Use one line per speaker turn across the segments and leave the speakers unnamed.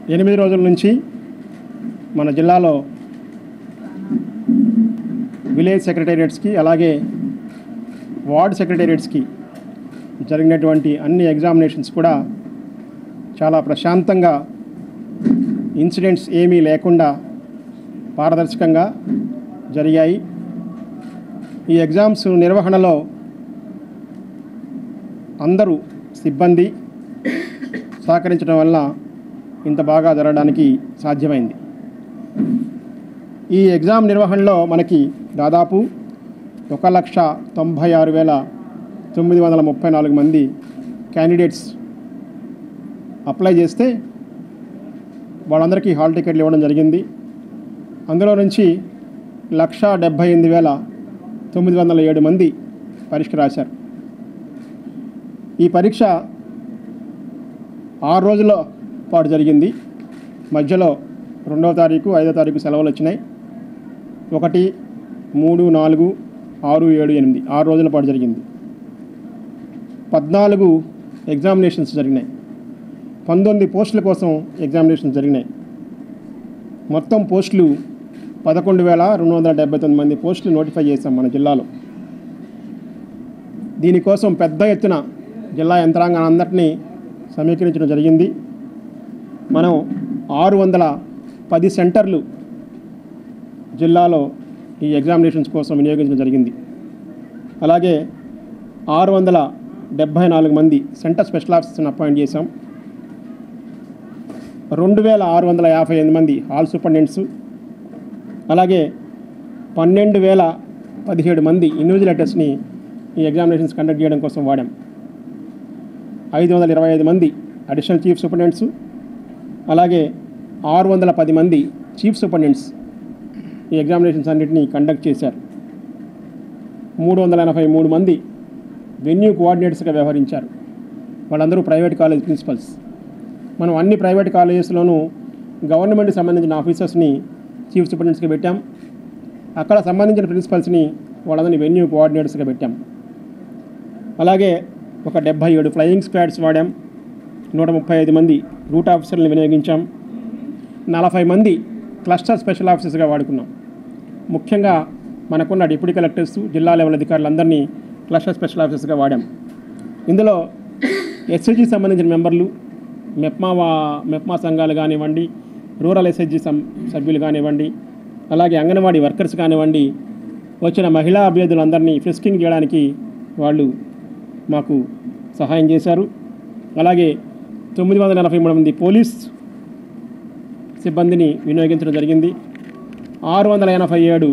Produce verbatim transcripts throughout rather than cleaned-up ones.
ఎనిమిది రోజుల నుంచి మన జిల్లాలో విలేజ్ సెక్రటేరియట్స్కి అలాగే వార్డ్ సెక్రటేరియట్స్కి జరిగినటువంటి అన్ని ఎగ్జామినేషన్స్ కూడా చాలా ప్రశాంతంగా ఇన్సిడెంట్స్ ఏమీ లేకుండా పారదర్శకంగా జరిగాయి. ఈ ఎగ్జామ్స్ నిర్వహణలో అందరూ సిబ్బంది సహకరించడం వల్ల ఇంత బాగా జరగడానికి సాధ్యమైంది. ఈ ఎగ్జామ్ నిర్వహణలో మనకి దాదాపు ఒక లక్ష తొంభై ఆరు వేల తొమ్మిది వందల ముప్పై నాలుగు మంది క్యాండిడేట్స్ అప్లై చేస్తే వాళ్ళందరికీ హాల్ టికెట్లు ఇవ్వడం జరిగింది. అందులో నుంచి లక్ష డెబ్భై ఎనిమిది వేల తొమ్మిది వందల ఏడు మంది పరీక్ష రాశారు. ఈ పరీక్ష ఆరు రోజుల పాటు జరిగింది. మధ్యలో రెండవ తారీఖు ఐదో తారీఖు సెలవులు వచ్చినాయి. ఒకటి మూడు నాలుగు ఆరు ఏడు ఎనిమిది ఆరు రోజుల పాటు జరిగింది. పద్నాలుగు ఎగ్జామినేషన్స్ జరిగినాయి. పంతొమ్మిది పోస్టుల కోసం ఎగ్జామినేషన్స్ జరిగినాయి. మొత్తం పోస్టులు పదకొండు వేల రెండు వందల డెబ్బై తొమ్మిది మంది పోస్టులు నోటిఫై చేశాం మన జిల్లాలో. దీనికోసం పెద్ద ఎత్తున జిల్లా యంత్రాంగాన్ని అందరినీ సమీకరించడం జరిగింది. మనం ఆరు వందల పది సెంటర్లు జిల్లాలో ఈ ఎగ్జామినేషన్స్ కోసం వినియోగించడం జరిగింది. అలాగే ఆరు వందల డెబ్భై నాలుగు మంది సెంటర్ స్పెషల్ ఆఫీసర్స్ని అపాయింట్ చేశాం. రెండు వేల ఆరు వందల యాభై ఎనిమిది మంది హాల్ సూపరింటెండెంట్స్, అలాగే పన్నెండు వేల పదిహేడు మంది ఇన్విజిలేటర్స్ని ఈ ఎగ్జామినేషన్స్ కండక్ట్ చేయడం కోసం వాడాం. ఐదు వందల ఇరవై ఐదు మంది అడిషనల్ చీఫ్ సూపరింటెండెంట్స్, అలాగే ఆరు వందల పది మంది చీఫ్ సూపరింటెండెంట్స్ ఈ ఎగ్జామినేషన్స్ అన్నింటినీ కండక్ట్ చేశారు. మూడు వందల ఎనభై మూడు మంది వెన్యూ కోఆర్డినేటర్స్గా వ్యవహరించారు. వాళ్ళందరూ ప్రైవేట్ కాలేజ్ ప్రిన్సిపల్స్. మనం అన్ని ప్రైవేట్ కాలేజెస్లోనూ గవర్నమెంట్కి సంబంధించిన ఆఫీసర్స్ని చీఫ్ సూపరింటెండెంట్స్గా పెట్టాం. అక్కడ సంబంధించిన ప్రిన్సిపల్స్ని వాళ్ళందరినీ వెన్యూ కోఆర్డినేటర్స్గా పెట్టాం. అలాగే ఒక డెబ్భై ఏడు ఫ్లయింగ్ స్క్వాడ్స్ వాడాం. నూట ముప్పై ఐదు మంది రూట్ ఆఫీసర్లను వినియోగించాం. నలభై మంది క్లస్టర్ స్పెషల్ ఆఫీసర్స్గా వాడుకున్నాం. ముఖ్యంగా మనకున్న డిప్యూటీ కలెక్టర్స్, జిల్లా లెవెల్ అధికారులందరినీ క్లస్టర్ స్పెషల్ ఆఫీసర్స్గా వాడాం. ఇందులో ఎస్హెచ్జి సంబంధించిన మెంబర్లు, మెప్మా మెప్మా సంఘాలు కానివ్వండి, రూరల్ ఎస్హెచ్జి సభ్యులు కానివ్వండి, అలాగే అంగన్వాడీ వర్కర్స్ కానివ్వండి, వచ్చిన మహిళా అభ్యర్థులందరినీ ఫ్రిస్కింగ్ చేయడానికి వాళ్ళు మాకు సహాయం చేశారు. అలాగే తొమ్మిది వందల ఎనభై మూడు మంది పోలీస్ సిబ్బందిని వినియోగించడం జరిగింది. ఆరు వందల ఎనభై ఏడు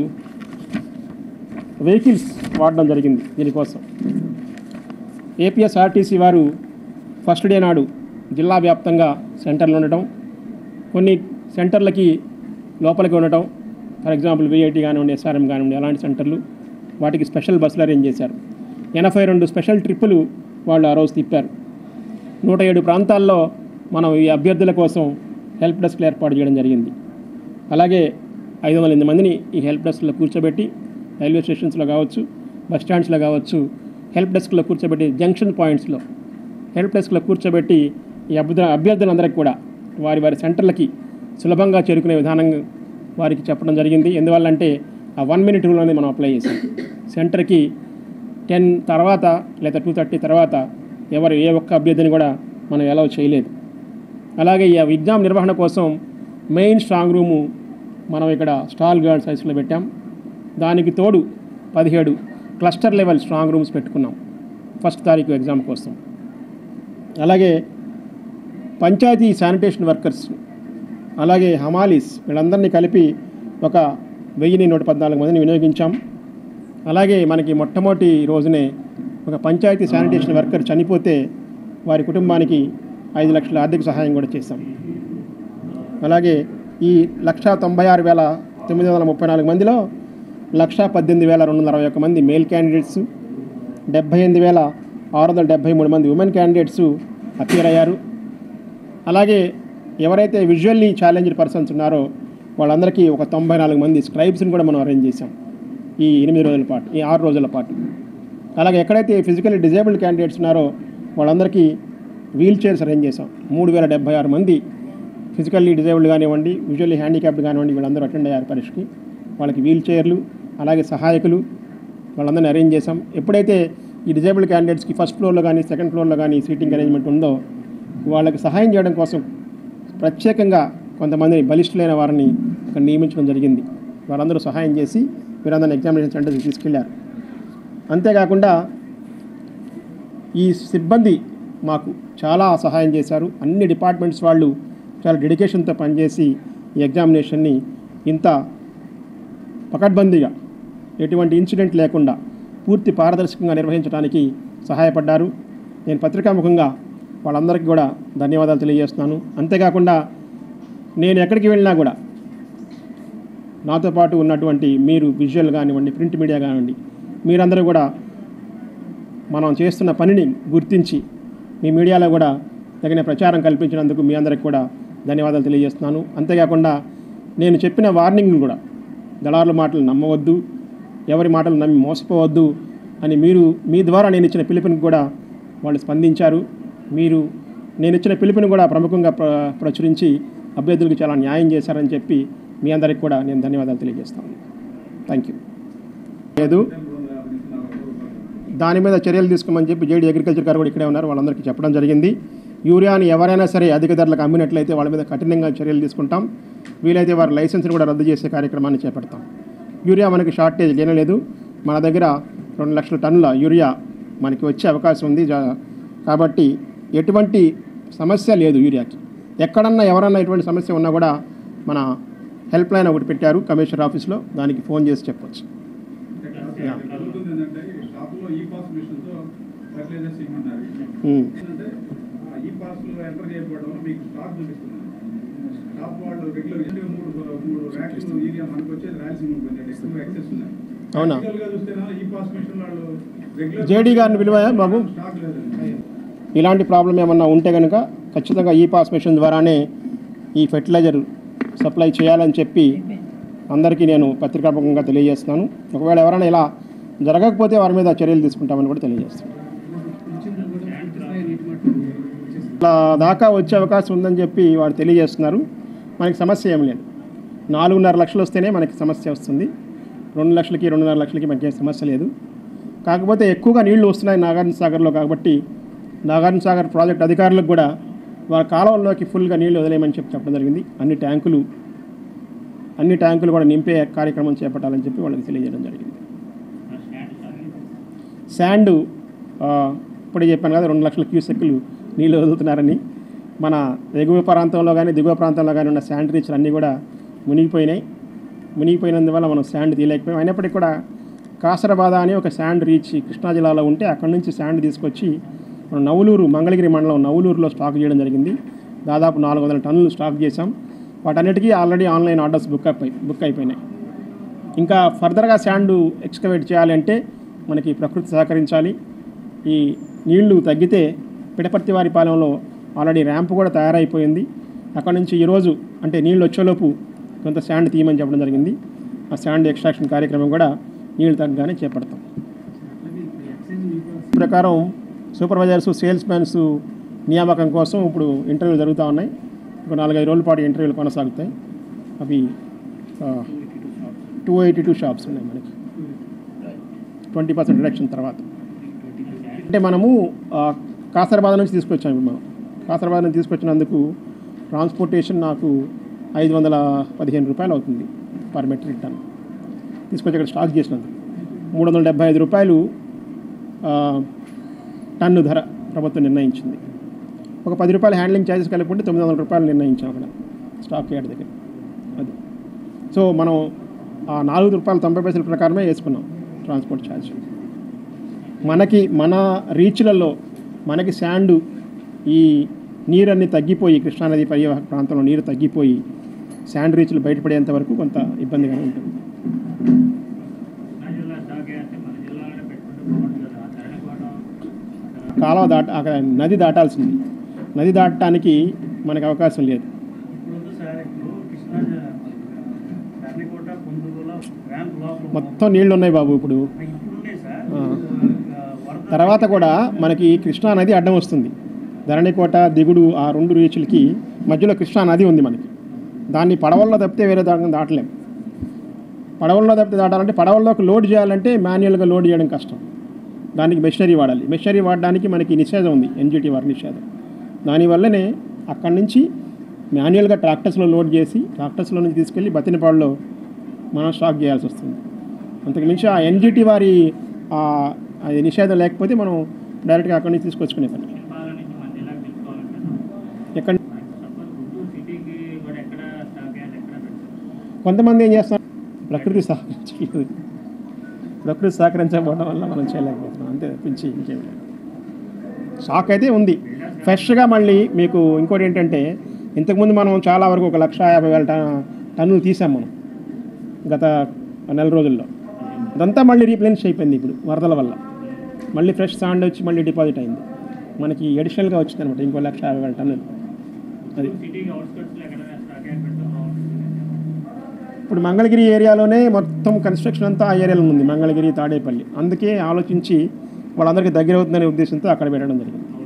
వెహికల్స్ వాడడం జరిగింది దీనికోసం. ఏపీఎస్ఆర్టీసీ వారు ఫస్ట్ డే నాడు జిల్లా వ్యాప్తంగా సెంటర్లు ఉండటం, కొన్ని సెంటర్లకి లోపలికి ఉండటం, ఫర్ ఎగ్జాంపుల్ విఐటి కానివ్వండి, ఎస్ఆర్ఎం కానివ్వండి, అలాంటి సెంటర్లు, వాటికి స్పెషల్ బస్సులు అరేంజ్ చేశారు. ఎనభై రెండు స్పెషల్ ట్రిప్పులు వాళ్ళు ఆ రోజు తిప్పారు. నూట ఏడు ప్రాంతాల్లో మనం ఈ అభ్యర్థుల కోసం హెల్ప్ డెస్క్లు ఏర్పాటు చేయడం జరిగింది. అలాగే ఐదు వందల ఎనిమిది మందిని ఈ హెల్ప్ డెస్క్లో కూర్చోబెట్టి రైల్వే స్టేషన్స్లో కావచ్చు, బస్ స్టాండ్స్లో కావచ్చు, హెల్ప్ డెస్క్లో కూర్చోబెట్టి జంక్షన్ పాయింట్స్లో హెల్ప్ డెస్క్లో కూర్చోబెట్టి ఈ అభ్యర్థ అభ్యర్థులందరికీ కూడా వారి వారి సెంటర్లకి సులభంగా చేరుకునే విధానంగా వారికి చెప్పడం జరిగింది. ఎందువల్లంటే ఆ వన్ మినిట్ రూల్ అనేది మనం అప్లై చేసాం. సెంటర్కి టెన్ తర్వాత లేదా టూ థర్టీ తర్వాత ఎవరు ఏ ఒక్క అభ్యర్థిని కూడా మనం అలౌ చేయలేదు. అలాగే ఈ ఎగ్జామ్ నిర్వహణ కోసం మెయిన్ స్ట్రాంగ్ రూము మనం ఇక్కడ స్టాల్ గార్డ్ సైజ్లో పెట్టాం. దానికి తోడు పదిహేడు క్లస్టర్ లెవెల్ స్ట్రాంగ్ రూమ్స్ పెట్టుకున్నాం ఫస్ట్ తారీఖు ఎగ్జామ్ కోసం. అలాగే పంచాయతీ శానిటేషన్ వర్కర్స్, అలాగే హమాలీస్, వీళ్ళందరినీ కలిపి ఒక వెయ్యిని నూట పద్నాలుగు మందిని వినియోగించాం. అలాగే మనకి మొట్టమొదటి రోజునే ఒక పంచాయతీ శానిటేషన్ వర్కర్ చనిపోతే వారి కుటుంబానికి ఐదు లక్షల ఆర్థిక సహాయం కూడా చేశాం. అలాగే ఈ లక్ష తొంభై ఆరు వేల తొమ్మిది వందల ముప్పై నాలుగు మందిలో లక్ష పద్దెనిమిది వేల రెండు వందల అరవై ఒక్క మంది మేల్ క్యాండిడేట్స్, డెబ్బై ఎనిమిది వేల ఆరు వందల డెబ్బై మూడు మంది ఉమెన్ క్యాండిడేట్స్ అపియర్ అయ్యారు. అలాగే ఎవరైతే విజువల్లీ ఛాలెంజ్డ్ పర్సన్స్ ఉన్నారో వాళ్ళందరికీ ఒక తొంభై నాలుగు మంది స్క్రైబ్స్ని కూడా మనం అరేంజ్ చేశాం ఈ ఎనిమిది రోజుల పాటు, ఈ ఆరు రోజుల పాటు. అలాగే ఎక్కడైతే ఫిజికల్లీ డిజేబుల్డ్ క్యాండిడేట్స్ ఉన్నారో వాళ్ళందరికీ వీల్ చైర్స్ అరేంజ్ చేశాం. మూడు వేల డెబ్బై ఆరు మంది ఫిజికల్లీ డిజేబుల్డ్ కానివ్వండి, విజువల్లీ హ్యాండిక్యాప్డ్ కానివ్వండి, వీళ్ళందరూ అటెండ్ అయ్యారు పరీక్షకి. వాళ్ళకి వీల్ చైర్లు అలాగే సహాయకులు వాళ్ళందరినీ అరేంజ్ చేశాం. ఎప్పుడైతే ఈ డిజేబుల్డ్ క్యాండిడేట్స్కి ఫస్ట్ ఫ్లోర్లో కానీ సెకండ్ ఫ్లోర్లో కానీ సీటింగ్ అరేంజ్మెంట్ ఉందో వాళ్ళకి సహాయం చేయడం కోసం ప్రత్యేకంగా కొంతమందిని బలిష్ఠులైన వారిని అక్కడ నియమించడం జరిగింది. వాళ్ళందరూ సహాయం చేసి వీరందరిని ఎగ్జామినేషన్ సెంటర్కి తీసుకెళ్లారు. అంతేకాకుండా ఈ సిబ్బంది మాకు చాలా సహాయం చేశారు. అన్ని డిపార్ట్మెంట్స్ వాళ్ళు చాలా డెడికేషన్తో పనిచేసి ఈ ఎగ్జామినేషన్ని ఇంత పకడ్బందీగా ఎటువంటి ఇన్సిడెంట్ లేకుండా పూర్తి పారదర్శకంగా నిర్వహించడానికి సహాయపడ్డారు. నేను పత్రికాముఖంగా వాళ్ళందరికీ కూడా ధన్యవాదాలు తెలియజేస్తున్నాను. అంతేకాకుండా నేను ఎక్కడికి వెళ్ళినా కూడా నాతో పాటు ఉన్నటువంటి మీరు విజువల్ కానివ్వండి, ప్రింట్ మీడియా కానివ్వండి, మీరందరూ కూడా మనం చేస్తున్న పనిని గుర్తించి మీ మీడియాలో కూడా తగిన ప్రచారం కల్పించినందుకు మీ అందరికి కూడా ధన్యవాదాలు తెలియజేస్తున్నాను. అంతేకాకుండా నేను చెప్పిన వార్నింగ్ను కూడా దళారుల మాటలు నమ్మవద్దు, ఎవరి మాటలు నమ్మి మోసపోవద్దు అని మీరు మీ ద్వారా నేను ఇచ్చిన పిలుపుని కూడా వాళ్ళు స్పందించారు. మీరు నేను ఇచ్చిన పిలుపుని కూడా ప్రముఖంగా ప్ర ప్రచురించి అభ్యర్థులకు చాలా న్యాయం చేశారని చెప్పి మీ అందరికి కూడా నేను ధన్యవాదాలు తెలియజేస్తాను. Thank you. లేదు దాని మీద చర్యలు తీసుకోమని చెప్పి జేడీ అగ్రికల్చర్ గారు కూడా ఇక్కడే ఉన్నారు, వాళ్ళందరికీ చెప్పడం జరిగింది. యూరియాని ఎవరైనా సరే అధిక ధరలకు అమ్మినట్లయితే వాళ్ళ మీద కఠినంగా చర్యలు తీసుకుంటాం. వీలైతే వారి లైసెన్స్ని కూడా రద్దు చేసే కార్యక్రమాన్ని చేపడతాం. యూరియా మనకి షార్టేజ్ లేనలేదు. మన దగ్గర రెండు లక్షల టన్నుల యూరియా మనకి వచ్చే అవకాశం ఉంది. కాబట్టి ఎటువంటి సమస్య లేదు యూరియాకి. ఎక్కడన్నా ఎవరన్నా ఎటువంటి సమస్య ఉన్నా కూడా మన హెల్ప్ లైన్ ఒకటి పెట్టారు కమిషనర్ ఆఫీస్లో, దానికి ఫోన్ చేసి చెప్పవచ్చు. అవునా? జేడీ గారిని పిలువయా బాబు? ఇలాంటి ప్రాబ్లం ఏమన్నా ఉంటే కనుక ఖచ్చితంగా ఈ పాస్ మిషన్ ద్వారానే ఈ ఫెర్టిలైజర్ సప్లై చేయాలని చెప్పి అందరికీ నేను పత్రికాముఖంగా తెలియజేస్తున్నాను. ఒకవేళ ఎవరైనా ఇలా జరగకపోతే వారి మీద చర్యలు తీసుకుంటామని కూడా తెలియజేస్తాను. ఇలా దాకా వచ్చే అవకాశం ఉందని చెప్పి వారు తెలియజేస్తున్నారు. మనకి సమస్య ఏం లేదు. నాలుగున్నర లక్షలు వస్తేనే మనకి సమస్య వస్తుంది. రెండు లక్షలకి రెండున్నర లక్షలకి మనకి సమస్య లేదు. కాకపోతే ఎక్కువగా నీళ్లు వస్తున్నాయి నాగార్జున సాగర్లో, కాబట్టి నాగార్జున సాగర్ ప్రాజెక్ట్ అధికారులకు కూడా వారి కాలువల్లోకి ఫుల్గా నీళ్లు వదిలేయమని చెప్పి చెప్పడం జరిగింది. అన్ని ట్యాంకులు అన్ని ట్యాంకులు కూడా నింపే కార్యక్రమం చేపట్టాలని చెప్పి వాళ్ళకి తెలియజేయడం జరిగింది. శాండ్ ఇప్పుడే చెప్పాను కదా, రెండు లక్షల క్యూసెక్లు నీళ్ళు వదులుతున్నారని. మన ఎగువ ప్రాంతంలో కానీ దిగువ ప్రాంతంలో కానీ ఉన్న శాండ్ రీచ్లు అన్నీ కూడా మునిగిపోయినాయి. మునిగిపోయినందువల్ల మనం శాండ్ తీయలేకపోయాం. అయినప్పటికీ కూడా కాసరబాద అని ఒక శాండ్ రీచ్ కృష్ణా జిల్లాలో ఉంటే అక్కడి నుంచి శాండ్ తీసుకొచ్చి మనం నవలూరు మంగళగిరి మండలం నవలూరులో స్టాక్ చేయడం జరిగింది. దాదాపు నాలుగు వందల టన్నులు స్టాక్ చేసాం. వాటన్నిటికీ ఆల్రెడీ ఆన్లైన్ ఆర్డర్స్ బుక్ అయిపోయి బుక్ అయిపోయినాయి. ఇంకా ఫర్దర్గా శాండ్ ఎక్స్కవేట్ చేయాలి అంటే మనకి ప్రకృతి సహకరించాలి. ఈ నీళ్లు తగ్గితే పిడపర్తివారి పాలెంలో ఆల్రెడీ ర్యాంప్ కూడా తయారైపోయింది. అక్కడ నుంచి ఈరోజు అంటే నీళ్ళు వచ్చేలోపు కొంత శాండ్ తీయమని చెప్పడం జరిగింది. ఆ శాండ్ ఎక్స్ట్రాక్షన్ కార్యక్రమం కూడా నీళ్లు తగ్గగానే చేపడతాం. ప్రకారం సూపర్వైజర్స్, సేల్స్ మ్యాన్స్ నియామకం కోసం ఇప్పుడు ఇంటర్వ్యూలు జరుగుతూ ఉన్నాయి. ఒక నాలుగైదు రోజుల పాటు ఇంటర్వ్యూలు కొనసాగుతాయి. అవి టూ ఎయిటీ టూ షాప్స్ ఉన్నాయి మనకి ట్వంటీ పర్సెంట్ రిడక్షన్ తర్వాత. అంటే మనము కాసరబాద నుంచి తీసుకొచ్చాము. మనం కాసరబాద నుంచి తీసుకొచ్చినందుకు ట్రాన్స్పోర్టేషన్ నాకు ఐదు వందల పదిహేను రూపాయలు అవుతుంది పర్ మెట్రిక్ టన్. తీసుకొచ్చి అక్కడ స్టాక్ చేసినందుకు మూడు వందల డెబ్బై ఐదు రూపాయలు టన్ను ధర ప్రభుత్వం నిర్ణయించింది. ఒక పది రూపాయలు హ్యాండ్లింగ్ ఛార్జెస్ కలుపుకుంటే తొమ్మిది వందల రూపాయలు నిర్ణయించాం అక్కడ స్టాక్ యార్డ్ దగ్గర. అది సో మనం ఆ నాలుగు రూపాయల తొంభై పైసల ప్రకారమే వేసుకున్నాం ట్రాన్స్పోర్ట్ ఛార్జ్. మనకి మన రీచ్లలో మనకి శాండ్ ఈ నీరన్నీ తగ్గిపోయి కృష్ణానది పరివాహక ప్రాంతంలో నీరు తగ్గిపోయి శాండ్ రీచ్లు బయటపడేంత వరకు కొంత ఇబ్బందిగానే ఉంటుంది. కాలువ దాట అక్కడ నది దాటాల్సింది. నది దాటడానికి మనకు అవకాశం లేదు. మొత్తం నీళ్లు ఉన్నాయి బాబు ఇప్పుడు. తర్వాత కూడా మనకి కృష్ణా నది అడ్డం వస్తుంది. ధరణికోట దిగుడు ఆ రెండు రీచ్లకి మధ్యలో కృష్ణా నది ఉంది మనకి. దాన్ని పడవల్లో తప్పితే వేరే దాకా దాటలేము. పడవల్లో తప్పితే దాటాలంటే పడవల్లోకి లోడ్ చేయాలంటే మాన్యువల్గా లోడ్ చేయడం కష్టం. దానికి మెషినరీ వాడాలి. మెషినరీ వాడడానికి మనకి నిషేధం ఉంది, ఎన్జిటి వారి నిషేధం. దానివల్లనే అక్కడి నుంచి మాన్యువల్గా ట్రాక్టర్స్లో లోడ్ చేసి ట్రాక్టర్స్లో నుంచి తీసుకెళ్ళి బతినపాడులో మనం స్టాక్ చేయాల్సి వస్తుంది. అంతకు మించి ఆ ఎన్జిటి వారి అది నిషేధం లేకపోతే మనం డైరెక్ట్గా అక్కడి నుంచి తీసుకొచ్చుకునే పని. ఎక్కడ కొంతమంది ఏం చేస్తున్నారు, ప్రకృతి సహకరించలేదు. ప్రకృతి సహకరించకపోవడం వల్ల మనం చేయలేకపోతున్నాం, అంతే తప్పించి ఇంకేం లేదు. స్టాక్ అయితే ఉంది ఫ్రెష్గా. మళ్ళీ మీకు ఇంకోటి ఏంటంటే, ఇంతకుముందు మనం చాలా వరకు ఒక లక్ష యాభై వేల టన్నులు తీసాం మనం గత నెల రోజుల్లో. అదంతా మళ్ళీ రీప్లేనిష్ అయిపోయింది ఇప్పుడు వరదల వల్ల. మళ్ళీ ఫ్రెష్ సాండ్ వచ్చి మళ్ళీ డిపాజిట్ అయింది మనకి, ఎడిషనల్గా వచ్చింది అనమాట ఇంకో లక్ష యాభై వేల టన్నులు. అది ఇప్పుడు మంగళగిరి ఏరియాలోనే మొత్తం కన్స్ట్రక్షన్ అంతా ఆ ఏరియాలో ఉంది, మంగళగిరి తాడేపల్లి. అందుకే ఆలోచించి వాళ్ళందరికీ దగ్గర అవుతుందనే ఉద్దేశంతో అక్కడ పెట్టడం జరిగింది.